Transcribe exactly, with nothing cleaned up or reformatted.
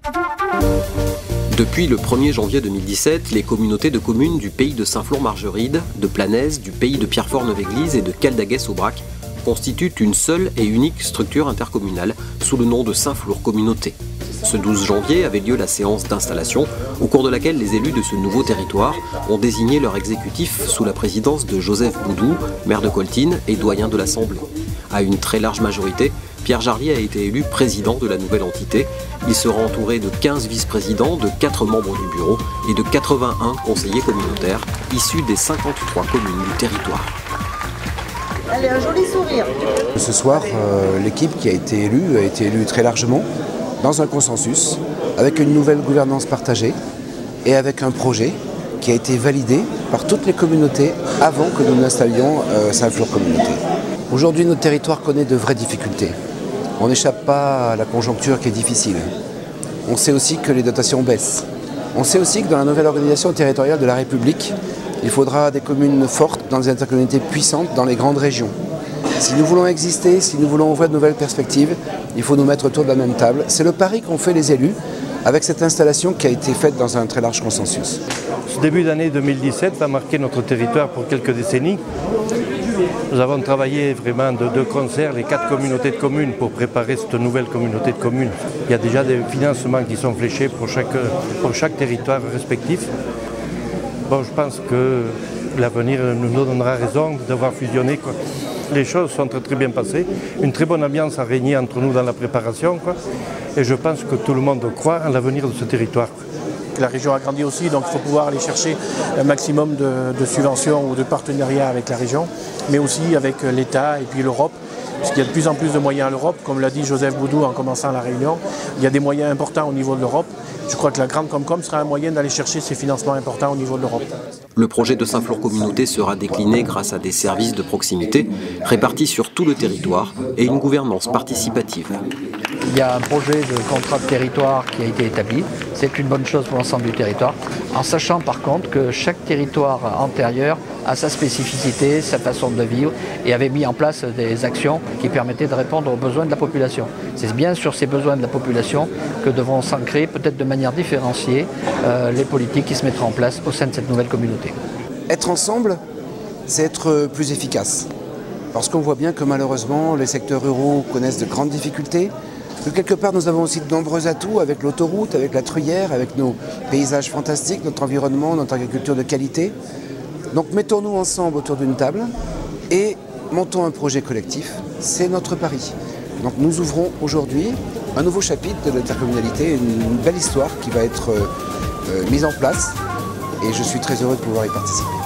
Depuis le premier janvier deux mille dix-sept, les communautés de communes du pays de Saint-Flour-Margeride, de Planèze, du pays de Pierrefonds-Neuve-Église et de Caldagues-Aubrac constituent une seule et unique structure intercommunale sous le nom de Saint-Flour Communauté. Ce douze janvier avait lieu la séance d'installation, au cours de laquelle les élus de ce nouveau territoire ont désigné leur exécutif sous la présidence de Joseph Boudou, maire de Coltine et doyen de l'Assemblée. À une très large majorité, Pierre Jarlier a été élu président de la nouvelle entité. Il sera entouré de quinze vice-présidents, de quatre membres du bureau et de quatre-vingt-un conseillers communautaires issus des cinquante-trois communes du territoire. Allez, un joli sourire. Ce soir, euh, l'équipe qui a été élue a été élue très largement, dans un consensus, avec une nouvelle gouvernance partagée et avec un projet qui a été validé par toutes les communautés avant que nous n'installions euh, Saint-Flour Communauté. Aujourd'hui, notre territoire connaît de vraies difficultés. On n'échappe pas à la conjoncture qui est difficile. On sait aussi que les dotations baissent. On sait aussi que dans la nouvelle organisation territoriale de la République, il faudra des communes fortes dans des intercommunalités puissantes dans les grandes régions. Si nous voulons exister, si nous voulons ouvrir de nouvelles perspectives, il faut nous mettre autour de la même table. C'est le pari qu'ont fait les élus avec cette installation qui a été faite dans un très large consensus. Ce début d'année deux mille dix-sept a marqué notre territoire pour quelques décennies. Nous avons travaillé vraiment de deux concerts, les quatre communautés de communes, pour préparer cette nouvelle communauté de communes. Il y a déjà des financements qui sont fléchés pour chaque, pour chaque territoire respectif. Bon, je pense que l'avenir nous donnera raison d'avoir fusionné, quoi. Les choses sont très, très bien passées. Une très bonne ambiance a régné entre nous dans la préparation, quoi. Et je pense que tout le monde croit en l'avenir de ce territoire. La région a grandi aussi, donc il faut pouvoir aller chercher un maximum de, de subventions ou de partenariats avec la région, mais aussi avec l'État et puis l'Europe, puisqu'il y a de plus en plus de moyens à l'Europe. Comme l'a dit Joseph Boudou en commençant la réunion, il y a des moyens importants au niveau de l'Europe. Je crois que la Grande Comcom sera un moyen d'aller chercher ces financements importants au niveau de l'Europe. Le projet de Saint-Flour Communauté sera décliné grâce à des services de proximité répartis sur tout le territoire et une gouvernance participative. Il y a un projet de contrat de territoire qui a été établi. C'est une bonne chose pour l'ensemble du territoire, en sachant par contre que chaque territoire antérieur a sa spécificité, sa façon de vivre et avait mis en place des actions qui permettaient de répondre aux besoins de la population. C'est bien sur ces besoins de la population que devront s'ancrer, peut-être de manière différenciée, euh, les politiques qui se mettront en place au sein de cette nouvelle communauté. Être ensemble, c'est être plus efficace. Parce qu'on voit bien que malheureusement, les secteurs ruraux connaissent de grandes difficultés. Que quelque part, nous avons aussi de nombreux atouts avec l'autoroute, avec la Truyère, avec nos paysages fantastiques, notre environnement, notre agriculture de qualité. Donc mettons-nous ensemble autour d'une table et montons un projet collectif. C'est notre pari. Donc nous ouvrons aujourd'hui un nouveau chapitre de l'intercommunalité, une belle histoire qui va être euh, mise en place et je suis très heureux de pouvoir y participer.